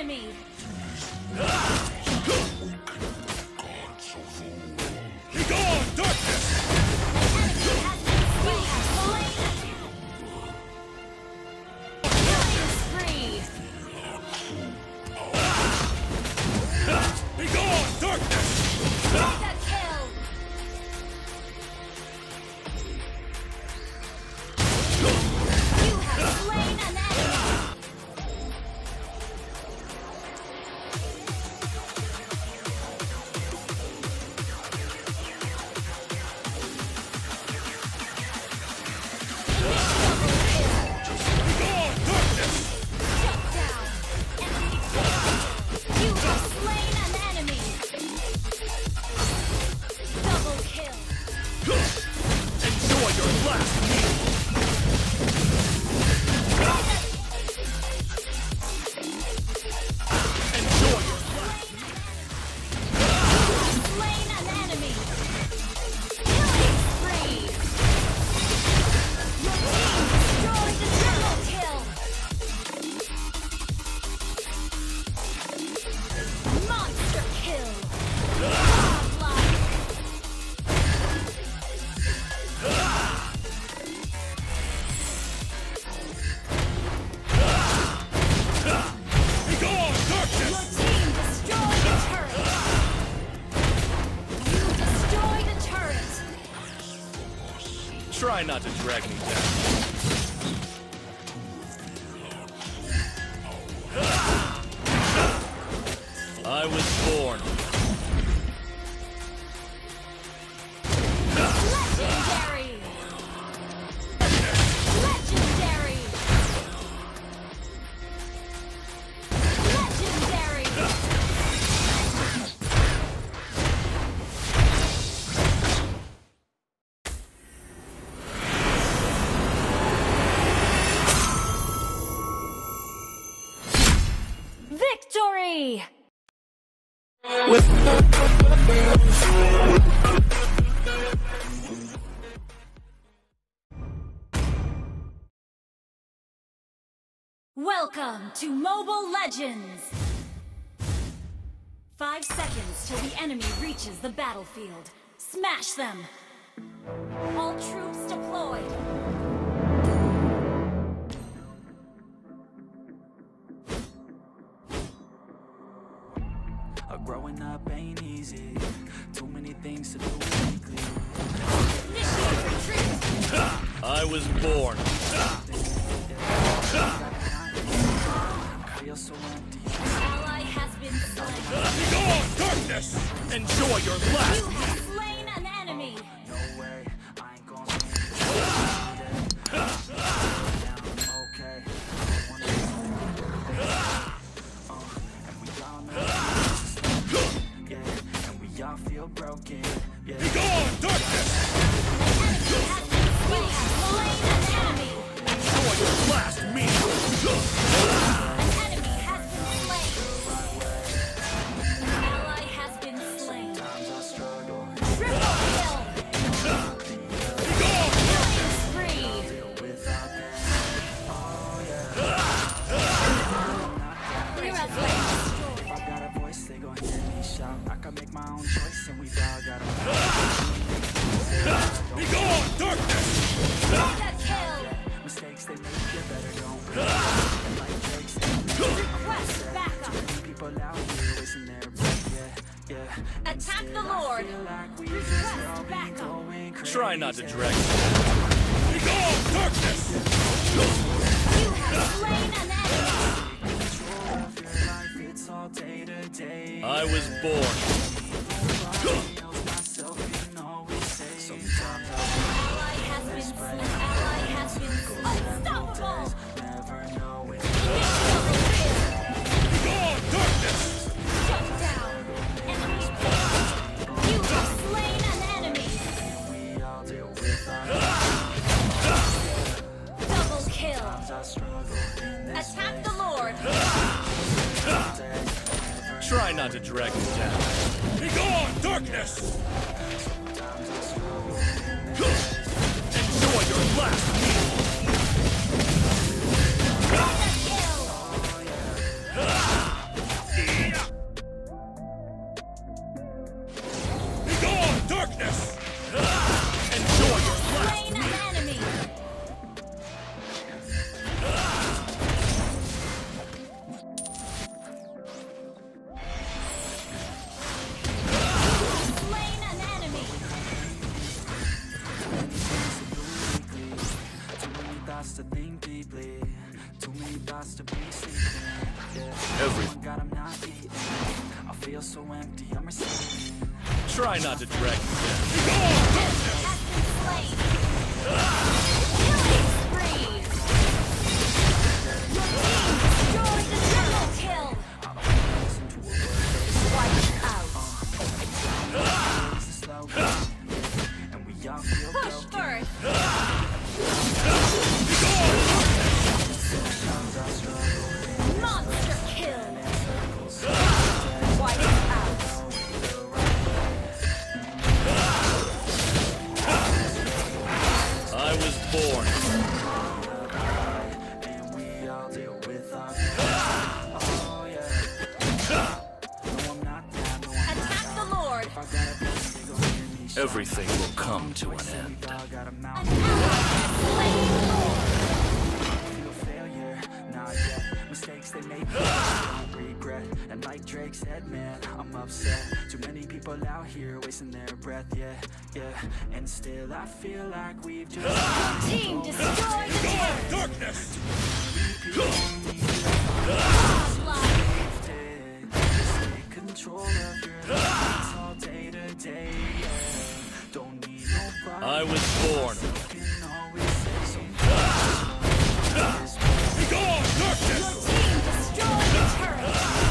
enemy! Be gone, darkness! Killing spree! Be gone, darkness! Mega kill! You have slain an enemy! Be gone, darkness! Shut down! Enemy killed! You have slain an enemy! Double kill! Enjoy your last meal! Enjoy your last Slain an enemy! Killing spree! Your team destroyed the triple kill! Monster kill! Godlike! Be gone, darkness! Your team destroyed a turret! You destroyed a turret! Try not to drag me down. I was born. Legendary! Legendary! Legendary! Victory! Welcome to Mobile Legends! 5 seconds till the enemy reaches the battlefield. Smash them! All troops deployed! Growing up ain't easy. Too many things to do weekly. Initiate retreat! I was born. Feel so empty. Ally has been slain. Be gone, darkness! Enjoy your You last. have slain an enemy! No way, I ain't gonna I'm okay. And we all know yeah, and we all feel broken. Yeah. Be gone, darkness! You have slain an enemy! Enjoy your last meal. An enemy has been slain! An ally has been slain! Sometimes I struggle. Triple kill! Be gone! Killing spree! Without them. You have been destroyed! If I got a voice, they gon' hear me shout. I can make my own choice, and we've all got a Be gone, darkness! Mega kill! mistakes they make you better don't like Drake's Request backup! people out here wasting their breath, yeah. Attack the Lord! Request backup! Try not to drag me. Be gone, darkness! You have slain an enemy! It's all day to day. I was born. Myself, you know, we say sometimes Ally has been slain! Ally has been slain! Unstoppable! never know it. Be gone, darkness! Shut down! Enemy killed! You have slain an enemy! We all deal with our Double kill! I struggle in this Attack the Lord! Try not to drag me down. Be gone, darkness! Enjoy your last meal. Mega kill! to think deeply. Too many thoughts to be sleeping. Yeah. Everything. God, I'm not eating. I feel so empty, I'm receiving. Try not to drag me down. Has been slain. Killing spree. Your team destroyed the double kill. Listen to a word Wiped out. it's a slow game, and we all feel Push broken. first. Monster kill. Wiped out. I was born. And we all deal with our oh yeah. No, I'm not down, no, I'm Attack the Lord. if I gotta be single, hear me shout. Everything will come to an end. I got a An mountain, ally has slain Lord. feel failure, not yet. Mistakes they make, don't regret. And like Drake said, man, I'm upset. Too many people out here wasting their breath, yeah, yeah. And still I feel like we've just Team destroyed the turret. Darkness! take control of your lives all day to day, yeah. Don't need nobody. I was born. Can always say something. Be gone, Your darkness! team destroyed the turret.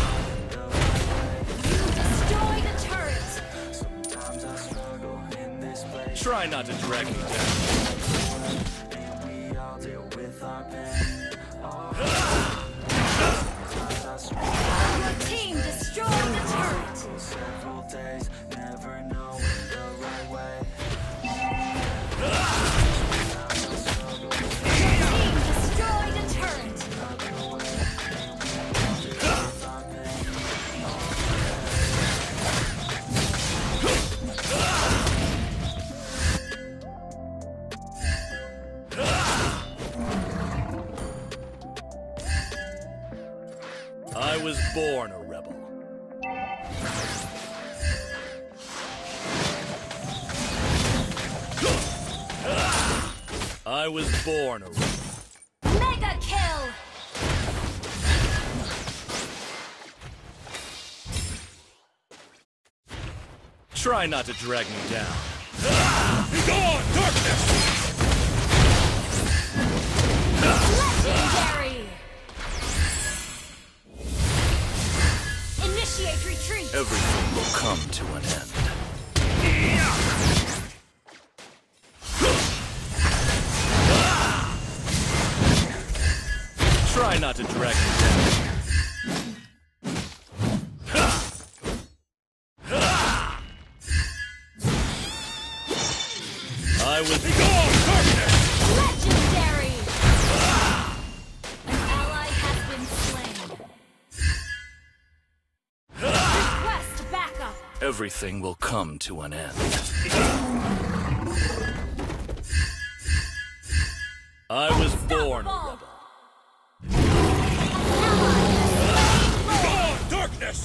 You destroyed the turret. Sometimes I struggle in this place, Try not to drag me down. and we all deal with our pain. Sometimes I struggle Your team destroyed the turret. for several days, never knowing the right way. Your team destroyed the turret. I was born a rebel. I was born a rebel. Mega kill. Try not to drag me down. Be gone, darkness! Legendary. Initiate retreat. Everything will come to an end. Try not to drag me down. I was gone, darkness! Legendary. An ally has been slain. Request backup. Everything will come to an end. I was born a Unstoppable. rebel. An ally has slain Gone, darkness!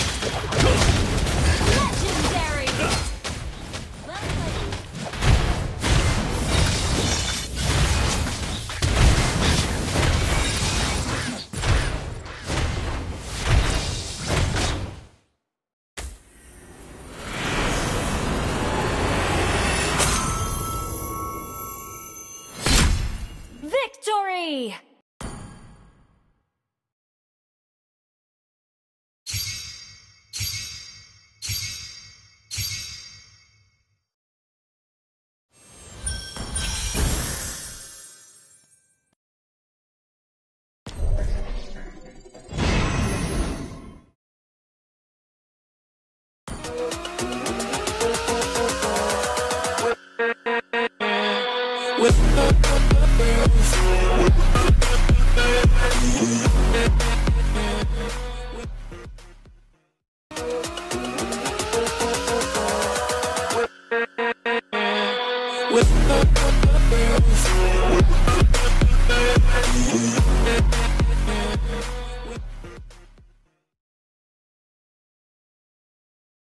Lord. Legendary. Well played. Victory! with